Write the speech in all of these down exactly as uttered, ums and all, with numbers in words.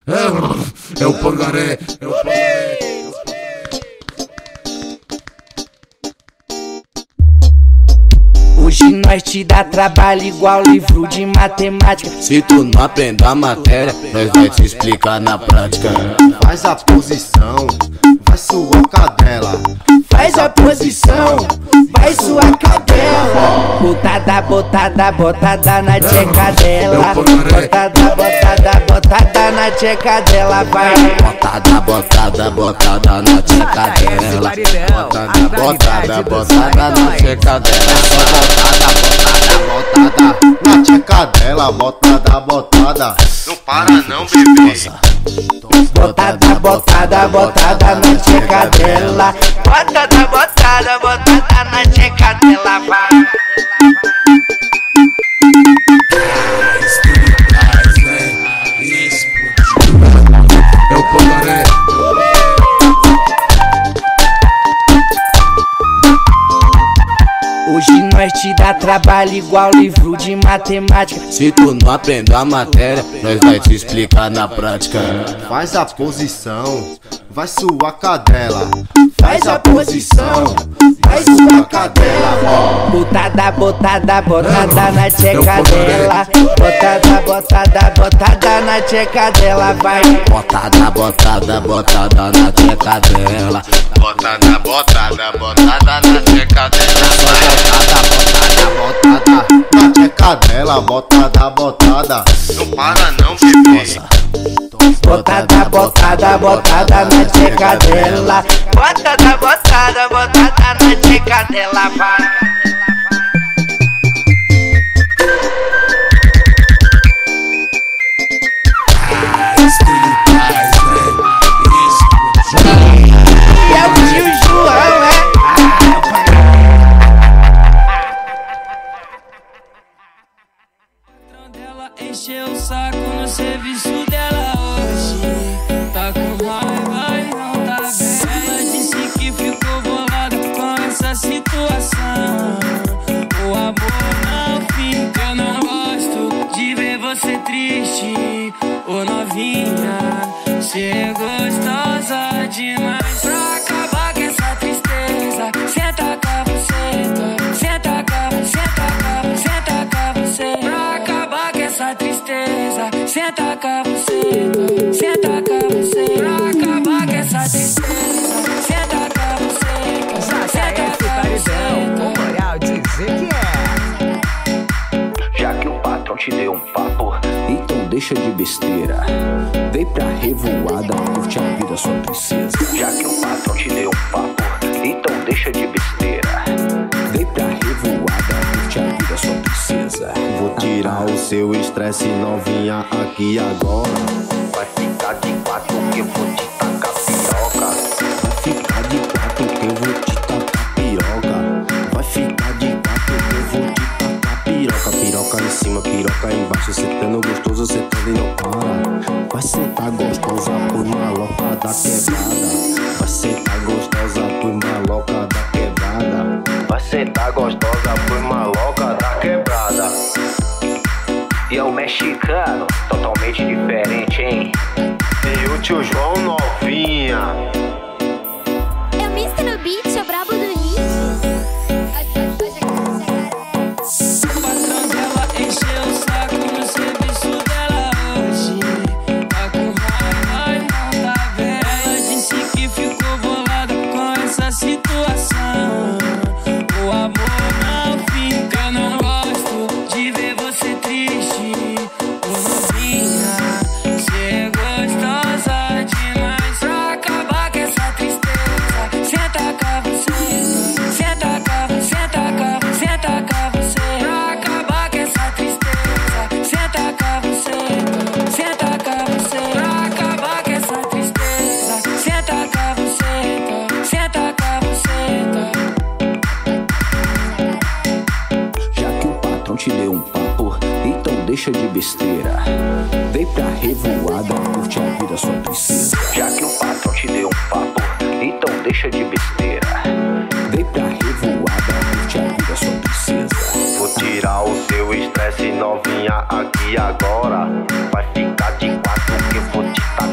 É, é o pangaré, é o pangaré. Hoje nós te dá trabalho igual livro de matemática. Se tu não aprender a matéria, nós vai te explicar na prática. Faz a posição, vai suar cadela. Faz a posição, vai suar cadela. Botada, botada, botada na tcheca dela. Botada, botada, botada na tcheca dela, vai. Botada, botada, botada na tcheca dela. Botada, botada, botada na tcheca dela. Botada, botada, botada na tcheca dela. Botada, botada, não para não, bebê. Botada, botada, botada na tcheca dela. Botada, botada, botada na tcheca dela, vai. É o pangaré. Hoje nós te dá trabalho igual livro de matemática. Se tu não aprender a matéria, nós vai te explicar na prática. Faz a posição, vai suar cadela. Faz a posição, vai suar cadela. Botada, botada, botada na tcheca dela. Botada, botada, botada na tcheca dela, vai. Botada, botada, botada na tcheca dela. Botada, botada, botada na tcheca dela. Botada, botada, botada na tcheca dela. Botada, botada, não para não, bebê. Botada, botada, botada na tcheca dela. Botada, botada, botada na tcheca dela, vai. É o tio João, é? Dela encheu o saco no serviço dela hoje. Tá com raiva e não tá vendo. Ela disse que ficou bolada com essa situação. O amor não fica, eu não gosto de ver você triste. Ô novinha, cê é gostosa demais. Pra acabar com essa tristeza, senta cá você, senta cá, senta cá, senta cá você. Pra acabar com essa tristeza, senta cá você, senta cá você. Pra acabar com essa tristeza, senta cá você, senta cá você. Com moral dizer que é. Já que o patrão te deu um papo, então deixa de besteira. Vem pra revoada, curte a vida, sua princesa. Já que o patrão te deu um papo, então deixa de besteira. Vem pra revoada, curte a vida, sua princesa. Vou tirar o seu estresse, novinha, aqui agora. Vai ficar de quatro que eu vou te tacar piroca. Vai ficar de quatro que eu vou te tacar piroca. Vai ficar de quatro que eu vou te tacar piroca. Piroca em cima, piroca embaixo. Sentando gostoso, sentando e não para. Vai sentar gostosa por maloca da quebrada. Vai sentar gostosa por maloca da quebrada. Vai sentar gostosa por maloca da quebrada. E é o mexicano, totalmente diferente, hein? E o tio João novinha. É o mister no beat, é o brabo do hit. O patrão dela encheu o saco no serviço dela hoje. Tá com raiva e não tá vendo. Ela disse que ficou bolada com essa situação. O amor não fica, eu não gosto de ver você triste. Ô novinha, cê é gostosa demais. Pra acabar com essa tristeza, senta cá você, senta cá, senta cá, senta cá você. Pra acabar com essa tristeza, senta cá você, senta cá você. Pra acabar com essa tristeza, senta cá você, senta cá você. Já que o patrão te deu um papo, então deixa de besteira. Vem pra revoada, curte a vida, sua princesa. Já que o patrão te deu um papo, então deixa de besteira. Vem pra revoada, curte a vida, sua princesa. Vou tirar o seu estresse, novinha, aqui agora. Vai ficar de quatro que eu vou te tacar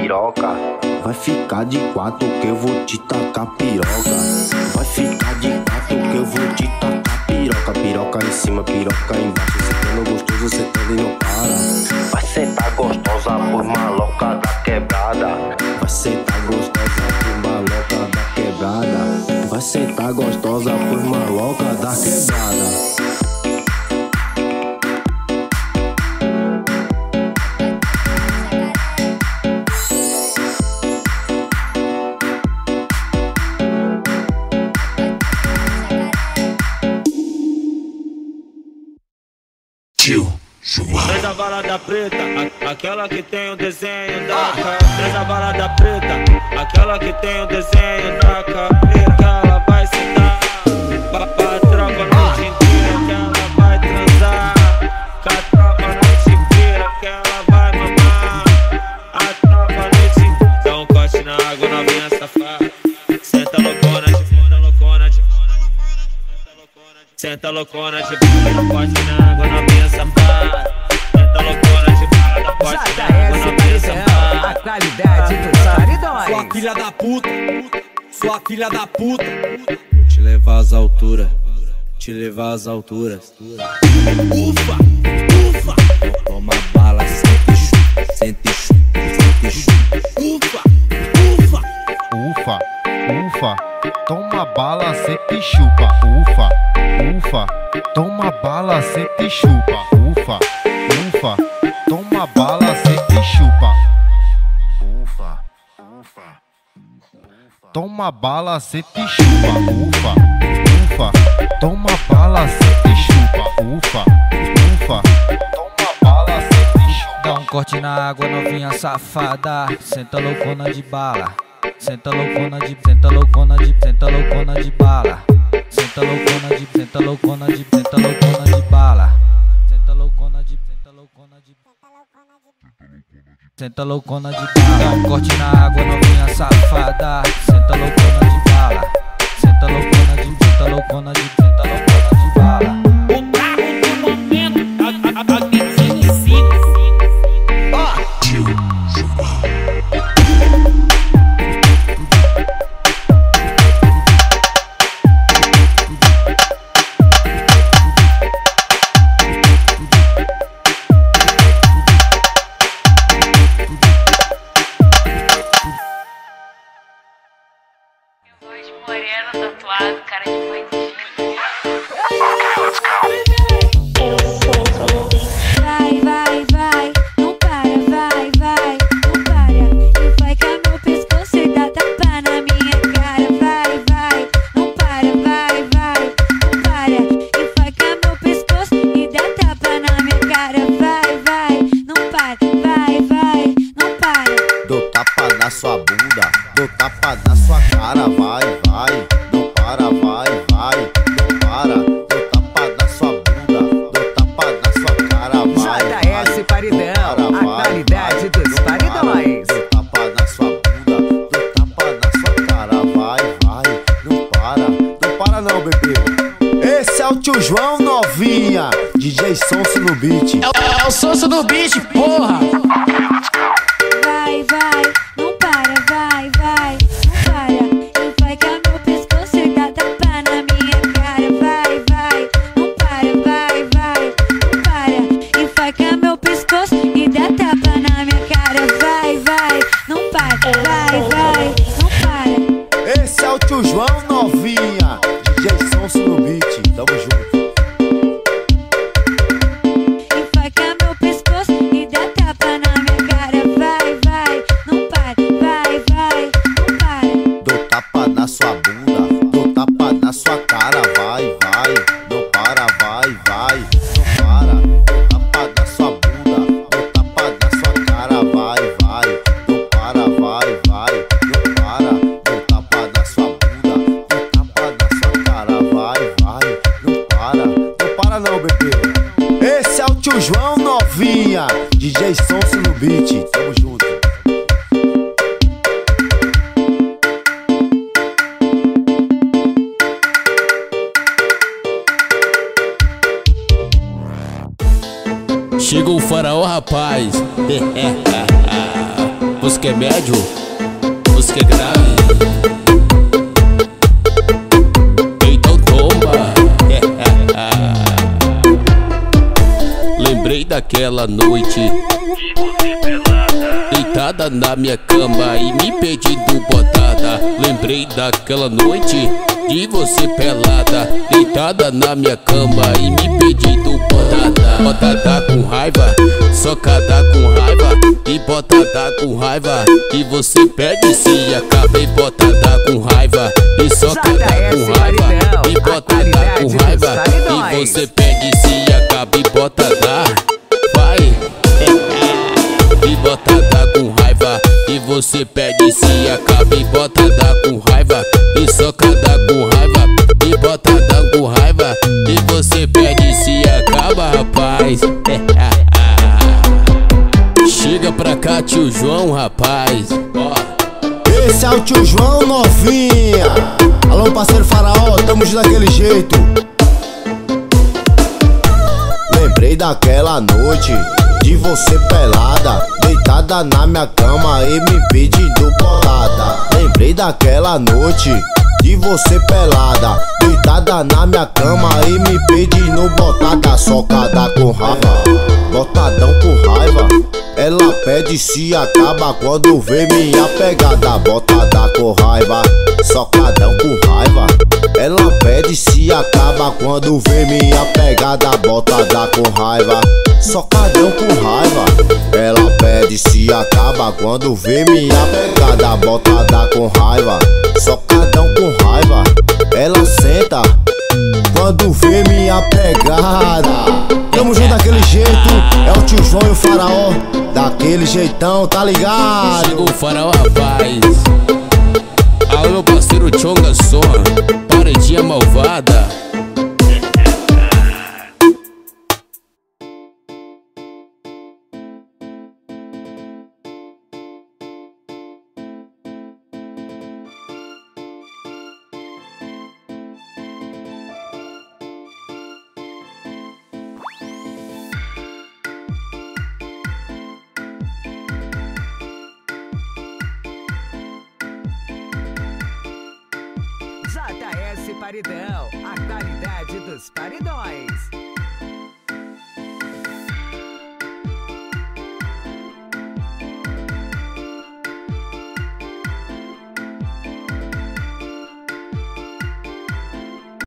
piroca. Vai ficar de quatro que eu vou te tacar piroca. Vai ficar de quatro que eu vou te tacar piroca. Piroca em cima, piroca embaixo. Sentando gostoso, sentando e não para. Vai sentar gostosa por maloca da quebrada. Vai sentar gostosa por maloca da quebrada. Vai sentar gostosa por maloca da quebrada. Traz a balada preta, a, aquela que tem o desenho da cara. Traz a balada preta, aquela que tem o desenho da caveira. Que ela vai sentar pra, pra tropa a noite inteira. Que ela vai transar com a tropa a noite inteira. Que ela vai mamar a tropa a noite inteira. Dá um corte na água, novinha safada. Senta loucona de fora, loucona de fora. Senta loucona de fora, dá um corte na água, novinha safada. J S Paredão, a qualidade dos paredões. Sua filha da puta, sua filha da puta. Te levar às alturas, te levar às alturas. Ufa, ufa. Toma bala, sente chupa, sente chupa, sente chupa. Ufa, ufa. Ufa, ufa. Toma bala, sente chupa. Ufa, ufa. Toma bala, sente chupa. Ufa, ufa. Toma bala, sente chupa. Ufa, ufa. Toma bala, sente chupa. Ufa, ufa. Toma bala, sente chupa. Ufa, ufa. Toma bala, sente chupa. Dá um corte na água, novinha safada. Senta loucona de bala. Senta loucona de, senta loucona de, senta loucona de bala. Senta loucona de, senta loucona de, senta loucona de bala. Senta loucona de, senta loucona de, senta loucona de bala. Dá um corte na água, novinha safada. Senta loucona de bala. Senta loucona de, senta loucona de, senta loucona de bala. O carro do momento, a, a, a vinte e cinco. Moreno, tatuado, cara de bandido. Vai, vai, vai, não para, vai, vai, não para. E vai cá no pescoço e dá tapa na minha cara. Vai, vai, não para, vai, vai, não para. E vai cá no pescoço e dá tapa na minha cara. Vai, vai, não para, vai, vai, não para. Dou tapa na sua bunda, dou tapa na sua cara, vai, vai, não para, vai, vai, não para, dou tapa na sua bunda, dou tapa na sua cara, vai, J S Paredão, a qualidade dos paredões. Dou tapa na sua bunda, dou tapa na sua cara, vai, vai, não para, não para não, bebê. Esse é o tio João novinha, D J Sonso no beat. É, é o Sonso no beat, porra. Vai, vai, não para, vai, vai, não para. E vai cá no pescoço e dá tapa na minha cara. Vai, vai, não para, vai, vai, não para. E vai cá meu pescoço e dá tapa na minha cara. Vai, vai, não para, vai, vai, não para. Esse é o tio João novinha, D J Sonso no beat, tamo junto. E vai cá meu pescoço e dá tapa na minha cara. Vai, vai, não para, vai, vai, não para. Dou tapa na sua bunda, dou tapa na sua cara, vai, vai, não para, vai, vai, não para. Dou tapa na sua bunda, dou tapa na sua cara, vai, vai, não para, vai, vai, não para. Dou tapa na sua bunda, dou tapa na sua cara, vai, vai, não para, não para não, bebê. Esse é o tio João novinha, D J Sonso no beat, tamo junto. Chegou o faraó, rapaz. música é médio, música é grave. Então toma. Lembrei daquela noite, deitada na minha cama e me pedindo botada. Lembrei daquela noite de você pelada, deitada na minha cama e me pedindo botada. Botada com raiva, socada com raiva e botada com raiva. E você pede se acaba e botada com raiva e socada com raiva e botada com raiva. E você pede se acaba e botada. Vai. E botada com raiva. E você pede se acaba e botada com raiva e socada com raiva e botada com raiva. E você pede se acaba, rapaz. Chega pra cá, tio João, rapaz. Esse é o tio João novinha. Alô, parceiro Faraó, tamo de daquele jeito. Lembrei daquela noite de você pelada, deitada na minha cama e me pedindo bolada. Lembrei daquela noite de você pelada, deitada na minha cama e me pedindo botada. Socada com raiva, botadão com raiva. Ela pede se acaba quando vê minha pegada. Botada com raiva, socadão com raiva. Ela pede se acaba quando vê minha pegada. Botada com raiva, socadão com raiva. Ela pede se acaba quando vê minha pegada. Botada com raiva, socadão com raiva. Ela senta quando vê minha pegada. Tamo junto daquele jeito, é o tio João e o Faraó. Daquele jeitão, tá ligado? Chegou o Faraó, rapaz. Alô, meu parceiro Chonga Son, paredinha malvada. J S Paredão, a qualidade dos paredões.